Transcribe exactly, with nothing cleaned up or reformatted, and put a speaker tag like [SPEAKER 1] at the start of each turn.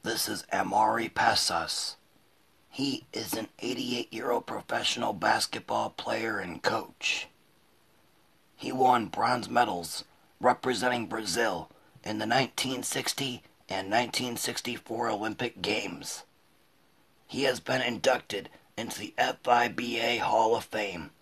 [SPEAKER 1] This is Amaury Pasos. He is an eighty-eight-year-old professional basketball player and coach. He won bronze medals representing Brazil in the nineteen sixty and nineteen sixty-four Olympic Games. He has been inducted into the F I B A Hall of Fame